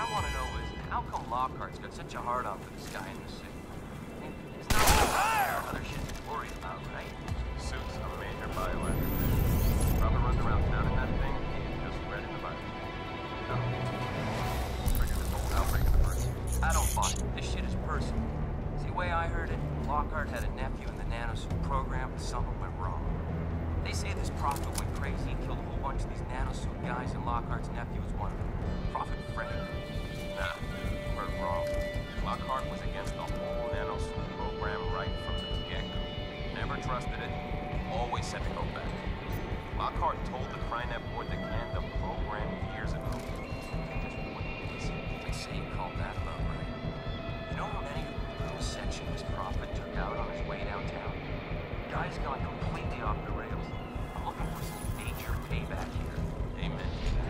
I want to know is, how come Lockhart's got such a hard-on for this guy in the suit? I mean, it's not like other shit he's worried about, right? Suit's a major bioweapon. Robert runs around town in that thing, he is just ready to buy it. No. Trigger this whole outbreak in the first place. I don't buy it. This shit is personal. See, the way I heard it, Lockhart had a nephew in the nanosuit program, but something went wrong. They say this Prophet went crazy and killed a whole bunch of these nanosuit guys, and Lockhart's nephew was one of them. Prophet Fred. Nah, we're wrong. Lockhart was against the whole nanosuit program right from the get-go. Never trusted it, always said to go back. Lockhart told the Crynet board to can the program years ago. They just wouldn't listen. They say you called that about right. You know how many of the little section this Prophet took out on his way downtown? Guy's gone completely off the rails. I'm looking for some major payback here. Amen.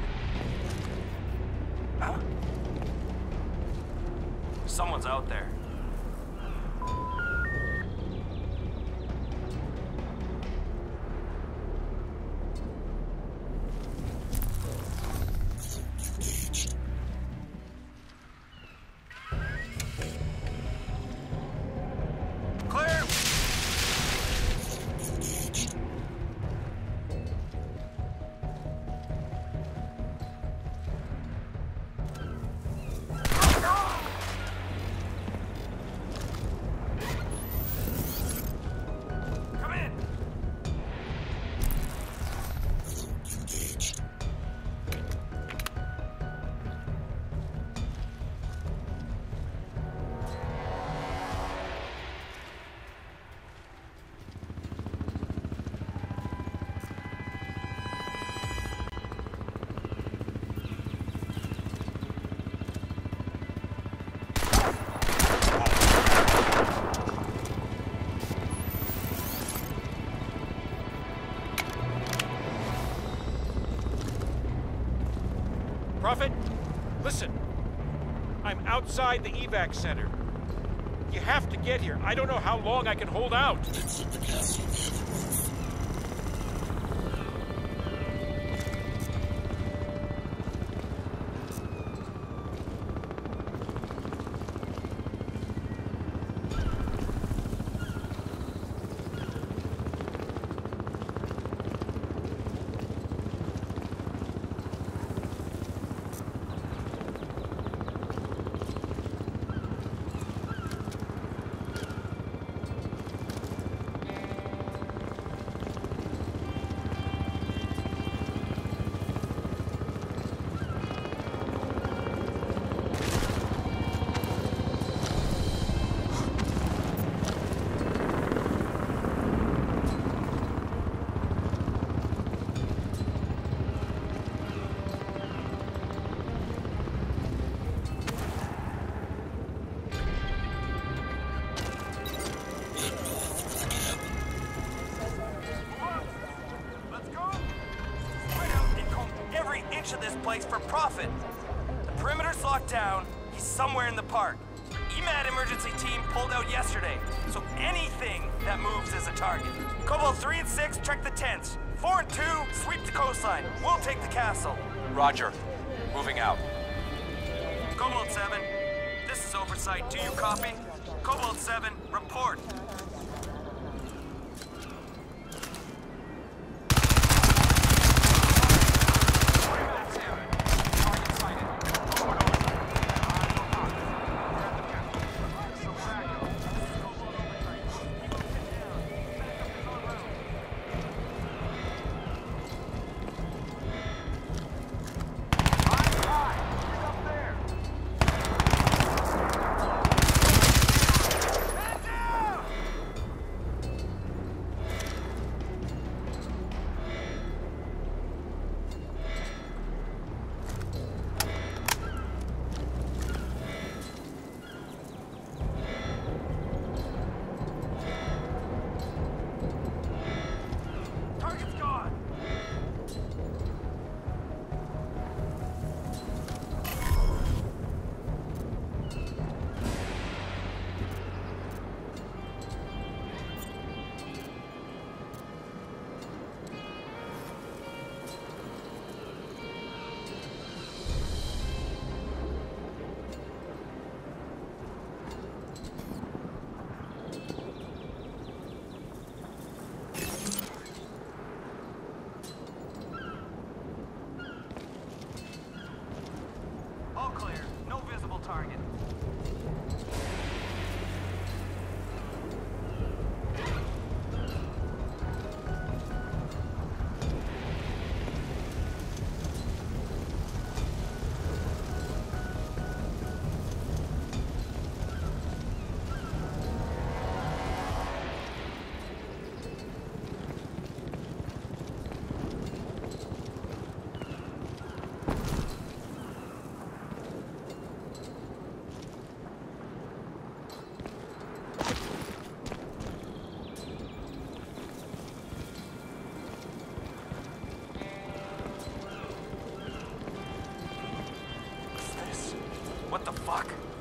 Huh? Someone's out there. Prophet, listen. I'm outside the evac center. You have to get here. I don't know how long I can hold out. Exit the castle vehicle. Of this place for Prophet. The perimeter's locked down. He's somewhere in the park. EMAD emergency team pulled out yesterday, so anything that moves is a target. Cobalt 3 and 6, check the tents. 4 and 2, sweep the coastline. We'll take the castle. Roger. Moving out. Cobalt 7, this is Oversight. Do you copy? Cobalt 7, report. What the fuck?